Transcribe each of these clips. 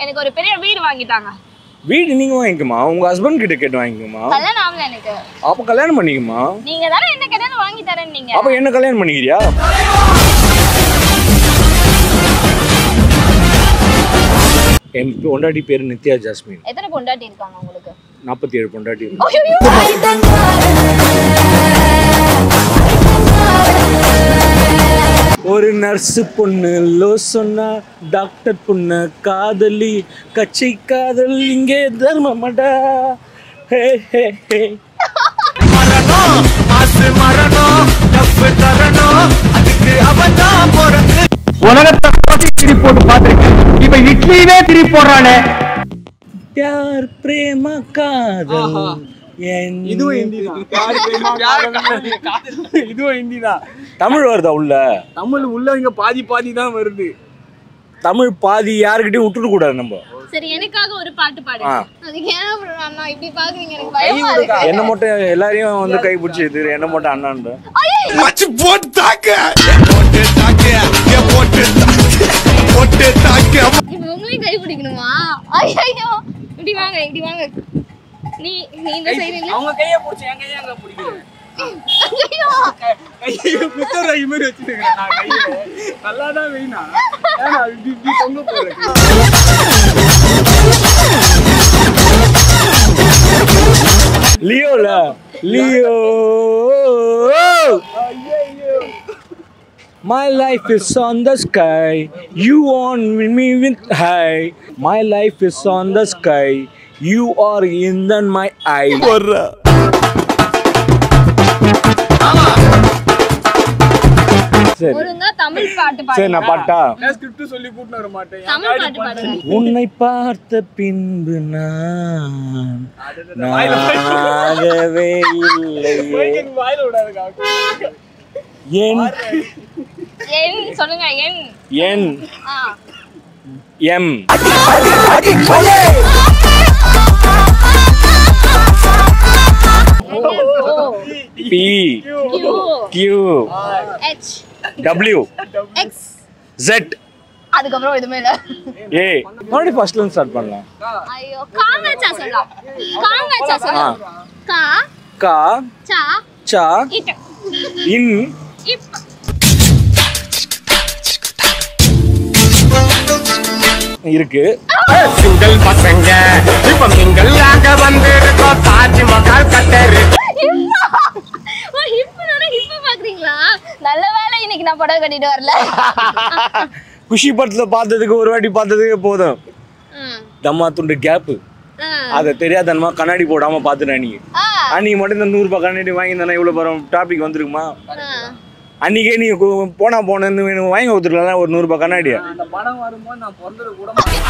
எனக்கு ஒரு பெரிய வீடு வாங்கிட்டாங்க. வீடு நீங்க வாங்கிக்கமா, உங்க ஹஸ்பண்ட் கிட்ட கேட்டு வாங்கிக்கமா. கல்யாணம் ஆகல எனக்கு. அப்ப கல்யாணம் பண்ணிக்கமா. நீங்க தானே என்ன கல்யாணம் வாங்கி தரேன் நீங்க. அப்ப என்ன கல்யாணம் பண்ணிக்கிறியா? என் பொண்டாட்டி பேரு நித்யா ஜாஸ்மின். எத்தனை பொண்டாட்டி இருக்காங்க உங்களுக்கு? 47 பொண்டாட்டி. ஒரு நர்ஸ் பொண்ணு லோ சொன்னா, டாக்டர் பொண்ணு காதலி, கட்சி காதல் இங்கே தர்மமடா. ஹே ஹே ஹே. மரணம் ஆசை மரணம் தப்பு தரணும் அதுக்கு அவதான் போறது. உலகத்தை திரி போட்டு பார்த்திருக்கேன், இப்ப இட்லியே திரி போடுறானே. प्यार प्रेम कादल இதுவும் ஹிந்தி தான். தமிழ் வருதா உள்ள? தமிழ் உள்ள இங்க பாதி பாதி தான் வருது. தமிழ் பாதி யார்கிட்டயும் விட்டுற கூடாது நம்ம. சரி எனக்காக ஒரு பாட்டு பாடுங்க. அதுக்கு ஏன் அண்ணா இப்படி பாக்குறீங்க? எனக்கு பயமா இருக்கு. என்ன மட்டும் எல்லாரையும் வந்து கை பிடிச்சி இது என்ன மட்டும் அண்ணான்ற மச்சி போட்டு தாக்க போட்டு தாக்க. இப்போ உங்களையும் கை பிடிக்கணுமா? ஐயோ இப்படி வாங்க இப்படி வாங்க. நீ இந்த சைடு இல்ல, அவங்க கையை பிடிச்சி என் கையை அங்க பிடிக்கிறேன். ஐயோ கையை குத்தற இமேஜ் வச்சிருக்கேன் நான். கையை நல்லா தான் வேணா ஏனா இப்படி தொங்க போறேன். லியோல Leo. My life is on the sky, you on me with high. My life is on the sky, you are in my eye. ஒழுங்கா தமிழ் பாட்டு பாடுங்க. சரி நான் பாட்டா? நான் ஸ்கிரிப்ட் சொல்லி கூட்டி வர மாட்டேன். தமிழ் பாட்டு பாடுங்க. உன்னை பார்த்த பின்பு நான் நாகவே இல்லை. வாயில விடாதடா. என் என் சொல்லுங்க. என் என் M P Q H W X Z. அதுக்கப்புறம் எதுவுமே இல்ல. ஏ மறுபடியும் ஃபர்ஸ்ட்ல இருந்து ஸ்டார்ட் பண்ணலாம். ஐயோ காங்கச்சா சொல்லலாம். காங்கச்சா சொல்லலாம். கா கா சா சா இட் இன் இப். இருக்கு. சிங்கிள் பசங்க இப்ப சிங்கிள் ஆக வந்திருக்கோம். தாஜ்மஹால் கட்டரு. ஓ ஹிப்னோட ஹிப் பாக்குறீங்களா? நல்ல வேளை இன்னைக்கு நான் படம் கட்டிட்டு வரல. குஷி படத்துல பார்த்ததுக்கு ஒரு வாட்டி பார்த்ததுக்கு போதும். தம்மா துண்டு கேப் அத தெரியாதனமா கண்ணாடி போடாம பாத்துட்டேன். அன்னைக்கு மட்டும் இந்த 100 ரூபாய் கண்ணாடி வாங்கி தானே இவ்வளவு பரம் டாபிக் வந்துருக்குமா? அன்னைக்கே நீ போனேன்னு வாங்கி கொடுத்துருக்கலாம் ஒரு 100 ரூபாய் கண்ணாடியா. அந்த படம் வரும்போது நான் பிறந்தது கூட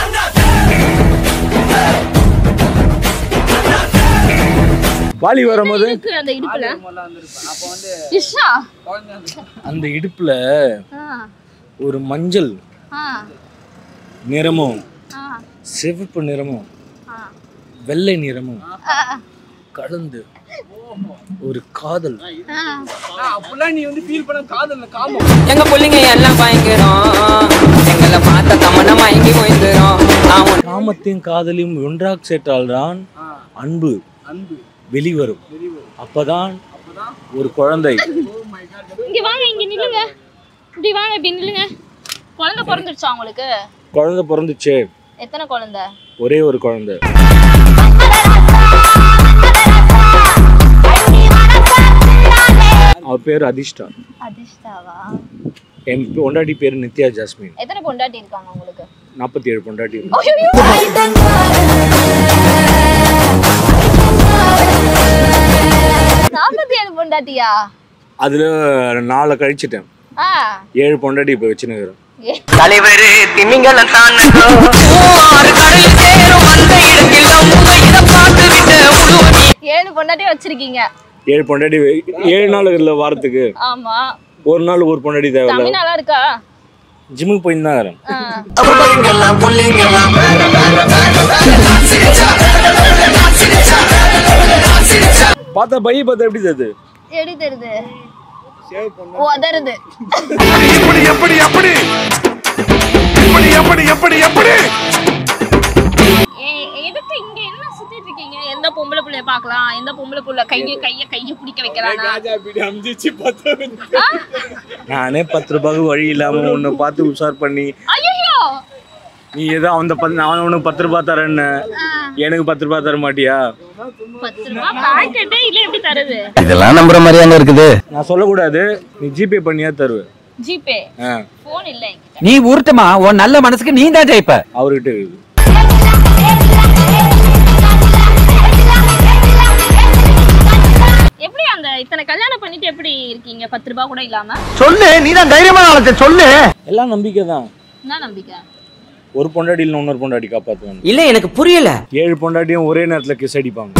வாலி வரும்போது அந்த இடுப்புல அப்ப வந்து இஷா அந்த இடுப்புல ஒரு மஞ்சள் நிறமும் சிவப்பு நிறமும் வெள்ளை நிறமும் கலந்து ஒரு காதல். அப்பலாம் நீ வந்து ஃபீல் பண்ண காதல்ல காமம். எங்க புள்ளிங்க எல்லாம் பயங்கரம், எங்களை பார்த்த தமன மயங்கி போயிடுறோம். காமத்தையும் காதலையும் ஒன்றாக சேர்த்தால்தான் அன்பு வெளிவரும். அப்பதான் ஒரு குழந்தை. இங்க வாங்க, இங்க நில்லுங்க. இப்படி வாங்க, இப்படி நில்லுங்க. குழந்தை பிறந்துருச்சா உங்களுக்கு? குழந்தை பிறந்துச்சு. எத்தனை குழந்தை? ஒரே ஒரு குழந்தை. அவ பேரு அதிஷ்டா. அதிஷ்டாவா? என் பொண்டாட்டி பேரு நித்யா ஜாஸ்மின். எத்தனை பொண்டாட்டி இருக்காங்க உங்களுக்கு? 47 பொண்டாட்டி. 47 பொண்டாட்டியா? அதுல 4 கழிச்சிட்டேன். 7 பொண்டாட்டி இப்ப வச்சுனுக்கிறேன். தலைவர் திமிங்கலம் தான் கடலில் சேரும் அந்த இடத்தில் இத பார்த்து விட்டு 7 பொண்டாட்டி வச்சிருக்கீங்க. 7 பொண்டாட்டி 7 நாள் இல்ல வாரத்துக்கு. ஆமா. ஒரு நாள் ஒரு பொண்டாட்டி தேவை. தம்பி நல்லா இருக்கா? ஜிம்முக்கு போய் தான் வரேன். பார்த்தா பை பார்த்தா எப்படி தெரியுது? எப்படி தெரியுது? உதறுது. எப்படி எப்படி எப்படி எப்படி எப்படி எப்படி எப்படி பார்க்கலாம் எந்த பொம்பளை புள்ள கையை பிடிக்க வைக்கிறானா நானே 10 ரூபாய்க்கு வழி இல்லாம உன்னை பார்த்து உஷார் பண்ணி நீ ஏதோ அவன் உனக்கு 10 ரூபாய் தரேன்னு எனக்கு 10 ரூபாய் தர மாட்டியா? 10 ரூபாய் பாக்கெட்டே இல்ல எப்படி தருது? இதெல்லாம் நம்புற மாதிரியாங்க இருக்குது. நான் சொல்லக்கூடாது, நீ ஜிபே பண்ணியா தருவ. ஜிபே போன் இல்ல என்கிட்ட. நீ ஊர்த்தமா உன் நல்ல மனசுக்கு நீ தான் ஜெயிப்ப. அவர்கிட்ட எப்படி அந்த இத்தனை கல்யாணம் பண்ணிட்டு எப்படி இருக்கீங்க 10 ரூபாய் கூட இல்லாம? சொல்லு, நீ தான் தைரியமா ஆளத்தை சொல்லு. எல்லாம் நம்பிக்கை தான். என்ன நம்பிக்கை? ஒரு பொண்டாட்டி இல்ல இன்னொரு பொண்டாட்டி காப்பாத்துவாங்க. இல்ல எனக்கு புரியல. 7 பொண்டாட்டியும் ஒரே நேரத்துல கிஸ் அடிப்பாங்க.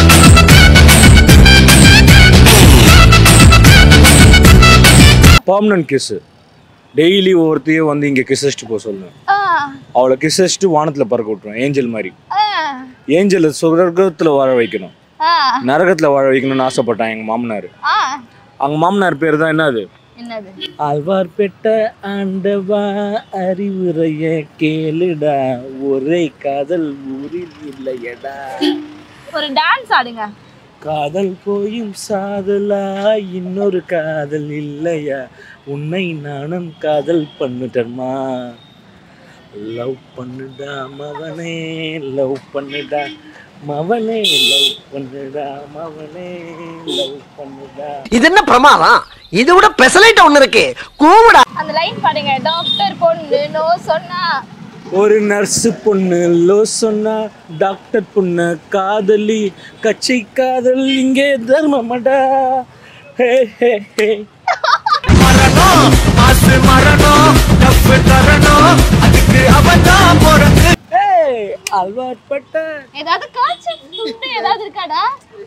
Permanent kiss. டெய்லி ஒவ்வொருத்தையும் வந்து இங்க கிஸ் அடிச்சுட்டு போக சொல்லுவேன். அவளை கிஸ் அடிச்சுட்டு வானத்துல பறக்க விட்டுருவேன் ஏஞ்சல் மாதிரி. ஏஞ்சல் சொர்க்கத்துல வாழ வைக்கணும், நரகத்துல வாழ வைக்கணும்னு ஆசைப்பட்டான் எங்க மாமனார். அவங்க மாமனார் பேர் தான் என்னது? ஆழ்வார்பேட்ட ஆண்டவா அறிவுரைய கேளுடா, ஒரே காதல் ஊரில் இல்லையடா. ஒரு டான்ஸ் ஆடுங்க. காதல் போயும் சாதலா இன்னொரு காதல் இல்லையா, உன்னை நானும் காதல் பண்ணுட்டமா. லவ் பண்ணுடா மவனே, லவ் பண்ணுடா மவனே, லவ் பண்ணுடா மவனே, லவ் பண்ணுடா. இது என்ன பிரமாதம்? இது விட பெசலைட் ஒண்ணு இருக்கு, கூவுடா. அந்த லைன் பாடுங்க. டாக்டர் பொண்ணு நோ சொன்னா, ஒரு நர்ஸ் பொண்ணு லோ சொன்னா, டாக்டர் பொண்ணு காதலி, கட்சி காதல் இங்கே தர்மமடா. ஹே ஹே ஹே மரணம் மாசு மரணம் தப்பு தரணும் அதுக்கு அவதான் போறது. ஏய் அல்வாட்பட்ட ஏதாவது காய்ச்சல் துண்டு ஏதாவது இருக்காடா?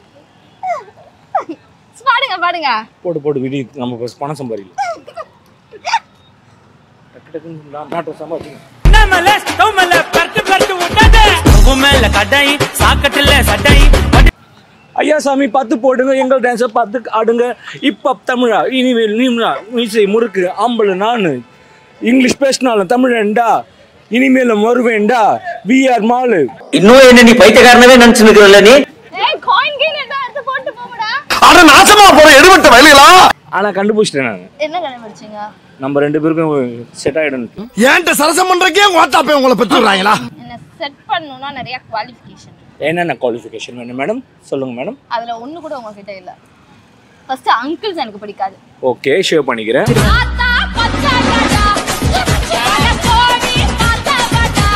பாடுங்க பாடுங்க. போடு விடி, நம்ம பணம் சம்பாதிக்கலாம். டக்கு டக்குன்னு நாட்டை சம்பாதிங்க. ஐயா சாமி பார்த்து போடுங்க, எங்கள் டான்ஸை பார்த்து ஆடுங்க. இப்போ தமிழா இனிமேல் நீம்னா மீசை முறுக்கு ஆம்பளை நான் இங்கிலீஷ் பேசினாலும் தமிழன்டா, இனிமேல் வருவேன்டா. VR mall. இன்னும் என்ன நீ பைத்தியக்காரனவே நினைச்சு நிக்கிறல்ல நீ? ஏய் காயின் கீழ எடுத்து போட்டு போங்கடா. அட நாசமா போற எடுபட்ட வயலுகளா. ஆனா கண்டுபிடிச்சிட்டேன் நான். என்ன கண்டுபிடிச்சீங்க? நம்ம 2 பேருக்கும் செட் ஆயிடும். ஏன்ட்ட சரசம் பண்றக்கே வாட்டாப்பே உங்களை பெத்துறாங்களா? என்ன செட் பண்ணனும்னா நிறைய குவாலிஃபிகேஷன். என்னென்ன குவாலிஃபிகேஷன் வேணும் மேடம்? சொல்லுங்க மேடம். அதுல ஒண்ணு கூட உங்ககிட்ட இல்ல. ஃபர்ஸ்ட் அங்கிள்ஸ் எனக்கு பிடிக்காது. ஓகே ஷேர் பண்ணிக்கிறேன். ஆத்தா பச்சாடா பச்சாட போடி பாத்தாடா.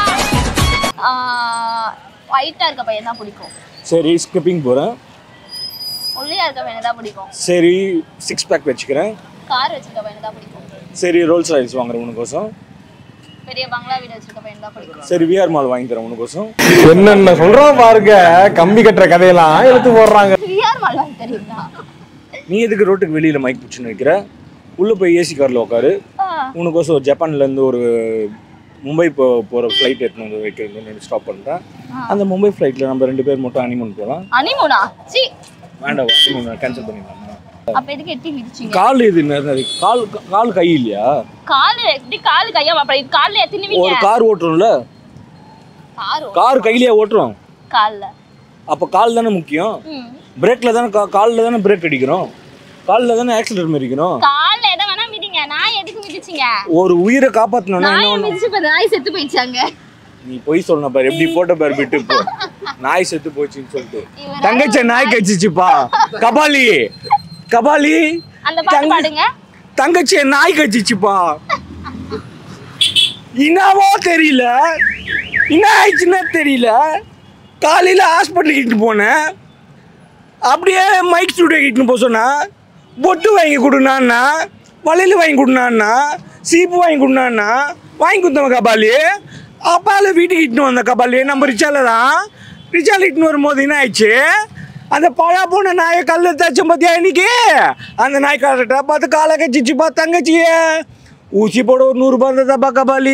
ஒயிட்டா இருக்க பையன் தான் பிடிக்கும். சரி ஸ்கிப்பிங் போறேன். ஒல்லியா இருக்க பையன் தான் பிடிக்கும். சரி 6 பேக் வச்சுக்கிறேன். கார் வச்சிருக்க பையன் தான் பிடிக்கும். சரி ரோல்ஸ் ராய்ஸ் வாங்குறேன் உனக்கோசம். பெரிய பங்களா வீடு வச்சிருக்க பையன் தான் பிடிக்கும். சரி விஆர் மால் வாங்கி தரேன் உனக்கோசம். என்னென்ன சொல்றோம் பாருங்க, கம்பி கட்டுற கதையெல்லாம் எடுத்து போடுறாங்க. விஆர் மால் வாங்கி தரீங்களா? நீ எதுக்கு ரோட்டுக்கு வெளியில மைக் பிடிச்சுன்னு வைக்கிற? உள்ள போய் ஏசி கார்ல உட்காரு. உனக்கோசம் ஒரு ஜப்பான்ல இருந்து ஒரு மும்பை போற ஃப்ளைட் எடுத்து வந்து வைக்கிறேன் ஸ்டாப் பண்றேன். அந்த மும்பை ஃப்ளைட்ல நம்ம 2 பேர் மட்டும் ஹனிமூன் போலாம். ஹனிமூனா? சி வேண்டாம், ஹனிமூன் கேன்சல் பண்ணிடலாம். அப்ப எதுக்கு எட்டி மிதிச்சீங்க? கால் இது என்னது? கால் கை இல்லையா? கால் எப்படி கால் கையா? அப்ப இது கால்ல எத்தினுவீங்க? ஒரு கார் ஓட்டுறோம்ல, கார் கையிலேயே ஓட்டுறோம். கால்ல அப்ப கால் தானே முக்கியம். பிரேக்ல தானே கால்ல தானே பிரேக் அடிக்கிறோம், கால்ல தானே ஆக்சிலரேட்டர் மிதிக்கணும். கால்ல எதை வேணா மிதிங்க. நான் எதுக்கு மிதிச்சீங்க? ஒரு உயிரை காப்பாத்தணும்னா நான் மிதிச்சு பாரு, நாய் செத்து போயிச்சாங்க. நீ போய் சொன்ன பாரு, எப்படி போட்ட பாரு விட்டு போ. நாய் செத்து போச்சுன்னு சொல்லிட்டு தங்கச்சி நாய் கச்சிச்சுப்பா. கபாலி கபாலி அந்த பாட்டு பாடுங்க. தங்கச்சி நாய் கச்சிச்சுப்பா. என்னவோ தெரியல, என்ன ஆயிடுச்சுன்னா தெரியல. காலையில ஹாஸ்பிட்டலுக்கு இட்டு போனேன், அப்படியே மைக் ஸ்டூடியோ கிட்டுன்னு போக சொன்னா, பொட்டு வாங்கி கொடுனான்னா, வளையல் வாங்கி கொடுனான்னா, சீப்பு வாங்கி கொடுனான்னா வாங்கி கொடுத்தவன் கபாலி. அப்பால வீட்டுக்கு இட்டுன்னு வந்த கபாலி நம்ம ரிச்சால தான். ரிச்சால இட்டுன்னு வரும்போது என்ன ஆயிடுச்சு, அந்த பழா போன நாயை கல்ல தச்சம் பார்த்தியா இன்னைக்கு? அந்த நாய் கரெக்டாக பார்த்து காலை கச்சிச்சுப்பா தங்கச்சிய. ஊசி போட ஒரு 100 ரூபாய் இருந்ததாப்பா கபாலி.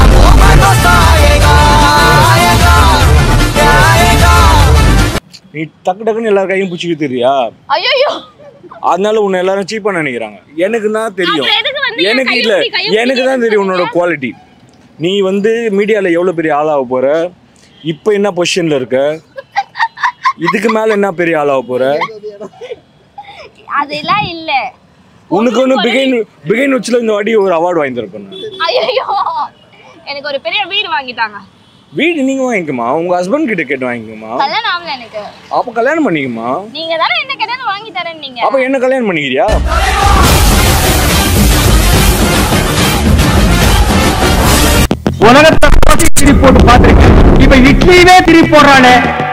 நீ டக்கு டக்குன்னு எல்லாரும் கையும் பிடிச்சிக்க தெரியா? ஐயோ, அதனால உன்னை எல்லாரும் சீப்பா நினைக்கிறாங்க. எனக்கு தான் தெரியும், எனக்கு இல்ல, எனக்கு தான் தெரியும் உன்னோட குவாலிட்டி. நீ வந்து மீடியாவில் எவ்வளோ பெரிய ஆளாக போற, இப்போ என்ன பொசிஷனில் இருக்க, இதுக்கு மேல என்ன பெரிய ஆளாக போற? அதெல்லாம் இல்ல. உனக்கு ஒன்று பிகைன் உச்சில் இந்த வாட்டி ஒரு அவார்டு வாங்கி தரப்பேன். ஐயோ எனக்கு ஒரு பெரிய வீடு வாங்கிட்டாங்க. வீடு நீங்க வாங்கிக்கமா, உங்க ஹஸ்பண்ட் கிட்ட கேட்டு வாங்கிக்கமா. கல்யாணம் ஆகல எனக்கு. அப்ப கல்யாணம் பண்ணிக்கமா. நீங்க தானே என்ன கேட்டாலும் வாங்கி தரேன் நீங்க. அப்ப என்ன கல்யாணம் பண்ணிக்கிறியா? உலகத்தை திருப்பி போட்டு பாத்திருக்கேன். இப்ப இட்லியே திருப்பி போடுறானே.